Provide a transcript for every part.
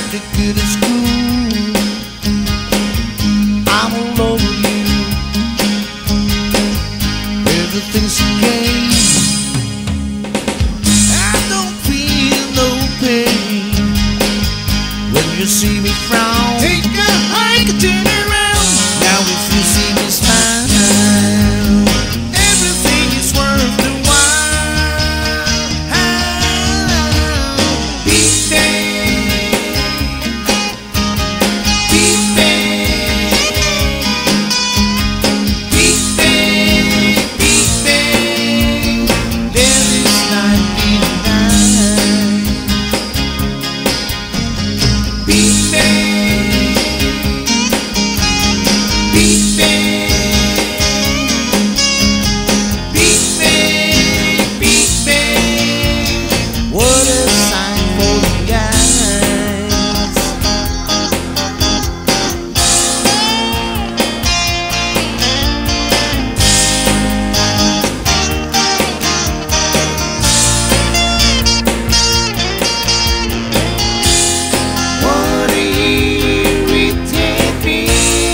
did good at school. I'm all over you. Everything's okay. I don't feel no pain when you see me frown. Take a hike and turn around. Now if you see me smile, everything is worth the while. Beat bang, beat bang, beat bang, beat bang. There is not midnight. Beat bang, beat bang, beat bang, beat bang. What a sign for the guys. What a irritate me,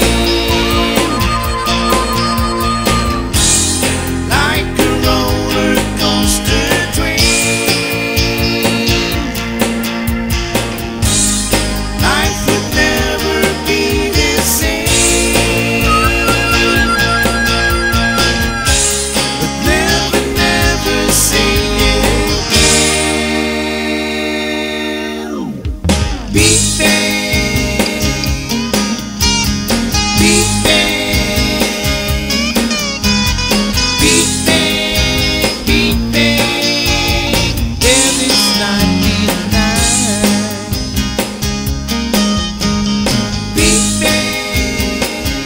like a roller coaster train. Life would never be the same, but never, never say again. Beat bang, beat bang, beat bang, beat bang. There is not midnight. Beat bang,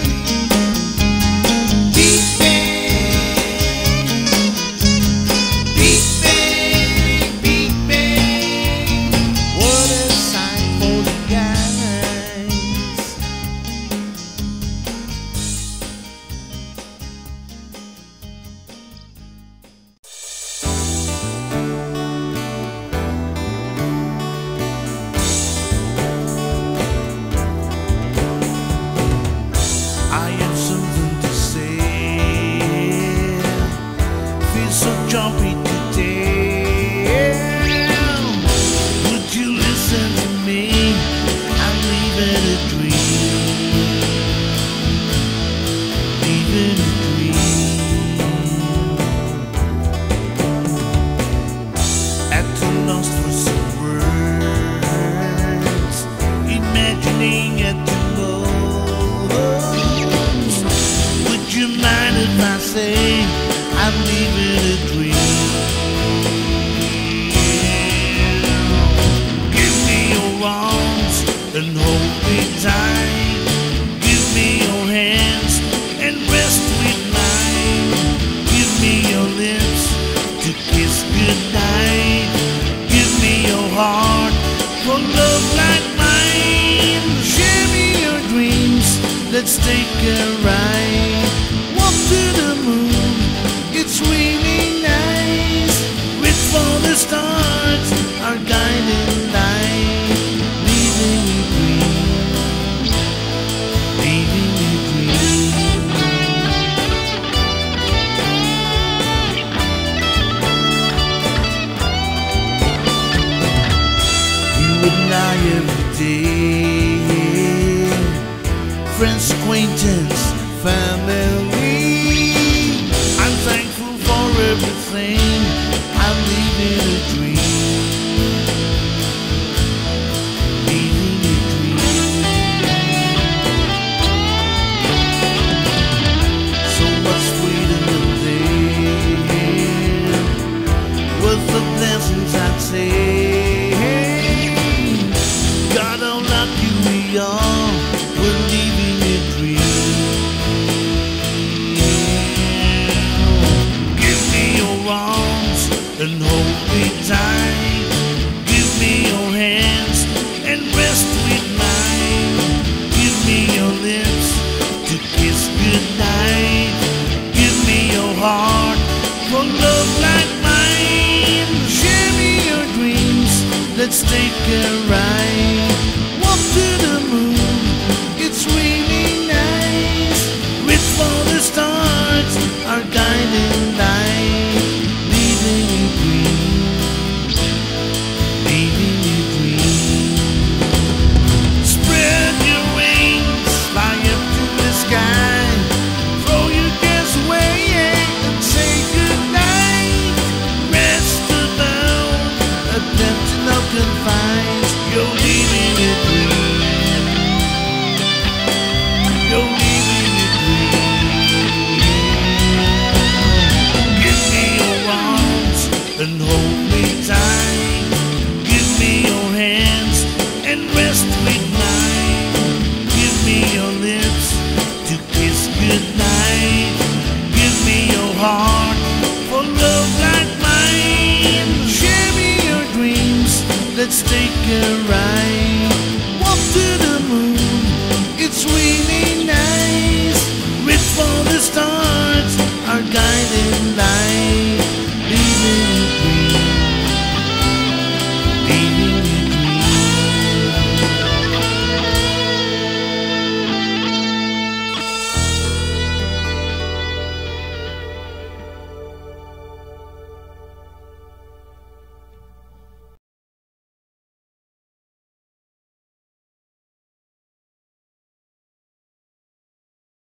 beat bang, beat bang, beat bang. What a sign for the guys. I have something to say. Feel so jumpy today. Would you listen to me? I'm leaving a dream. Leaving a dream. At a loss for some words, imagining at the most. Would you mind if I say I'm leaving a dream? Give me your arms and hold me tight. Give me your hands and rest with mine. Give me your lips to kiss goodnight. Give me your heart for love like mine. Share me your dreams, let's take a ride. Walk to the moon, it's really nice. Reach for the stars, our guiding light. Leaving a dream, leaving a dream. You and I every day, friends, acquaintance, family. I'm thankful for everything.